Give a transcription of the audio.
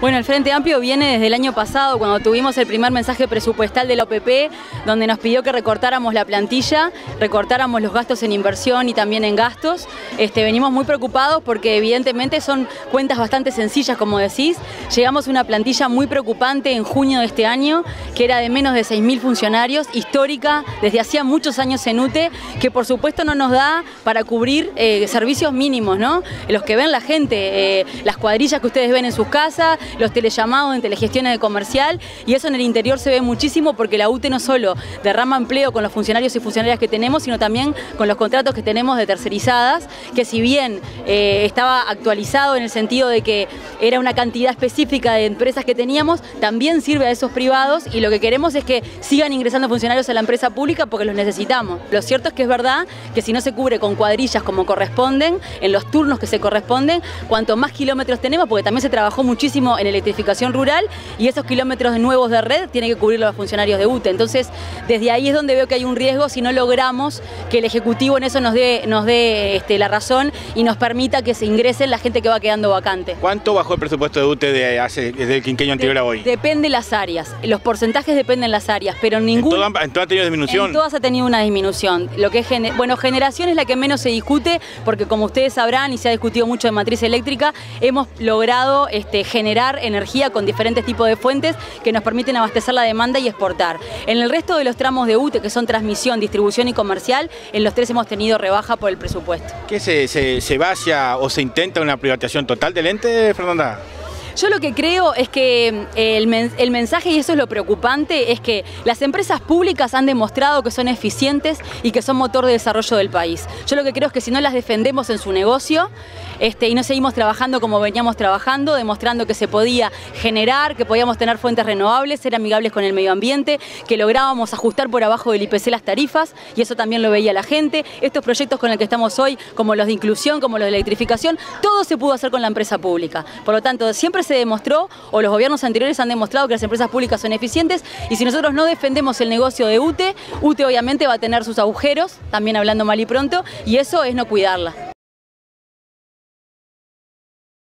Bueno, el Frente Amplio viene desde el año pasado, cuando tuvimos el primer mensaje presupuestal de la OPP, donde nos pidió que recortáramos la plantilla, recortáramos los gastos en inversión y también en gastos. Venimos muy preocupados porque evidentemente son cuentas bastante sencillas, como decís. Llegamos a una plantilla muy preocupante en junio de este año, que era de menos de 6.000 funcionarios, histórica desde hacía muchos años en UTE, que por supuesto no nos da para cubrir servicios mínimos, ¿no? Los que ven la gente, las cuadrillas que ustedes ven en sus casas, los telellamados en telegestiones de comercial, y eso en el interior se ve muchísimo porque la UTE no solo derrama empleo con los funcionarios y funcionarias que tenemos, sino también con los contratos que tenemos de tercerizadas, que si bien estaba actualizado en el sentido de que era una cantidad específica de empresas que teníamos, también sirve a esos privados, y lo que queremos es que sigan ingresando funcionarios a la empresa pública porque los necesitamos. Lo cierto es que es verdad que si no se cubre con cuadrillas como corresponden, en los turnos que se corresponden, cuanto más kilómetros tenemos, porque también se trabajó muchísimo en electrificación rural, y esos kilómetros nuevos de red tienen que cubrir los funcionarios de UTE. Entonces, desde ahí es donde veo que hay un riesgo si no logramos que el Ejecutivo en eso nos dé la razón y nos permita que se ingresen la gente que va quedando vacante. ¿Cuánto bajó el presupuesto de UTE desde el quinquenio anterior a hoy? Depende las áreas, los porcentajes dependen las áreas, pero en todas ha tenido disminución. En todas ha tenido una disminución. Lo que es generación es la que menos se discute, porque como ustedes sabrán y se ha discutido mucho de matriz eléctrica, hemos logrado generar energía con diferentes tipos de fuentes que nos permiten abastecer la demanda y exportar. En el resto de los tramos de UTE, que son transmisión, distribución y comercial, en los tres hemos tenido rebaja por el presupuesto. ¿Qué se va hacia o se intenta una privatización total del ente, Fernanda? Yo lo que creo es que el mensaje, y eso es lo preocupante, es que las empresas públicas han demostrado que son eficientes y que son motor de desarrollo del país. Yo lo que creo es que si no las defendemos en su negocio y no seguimos trabajando como veníamos trabajando, demostrando que se podía generar, que podíamos tener fuentes renovables, ser amigables con el medio ambiente, que lográbamos ajustar por abajo del IPC las tarifas, y eso también lo veía la gente. Estos proyectos con los que estamos hoy, como los de inclusión, como los de electrificación, todo se pudo hacer con la empresa pública. Por lo tanto, siempre se demostró, o los gobiernos anteriores han demostrado, que las empresas públicas son eficientes, y si nosotros no defendemos el negocio de UTE, UTE obviamente va a tener sus agujeros, también hablando mal y pronto, y eso es no cuidarla.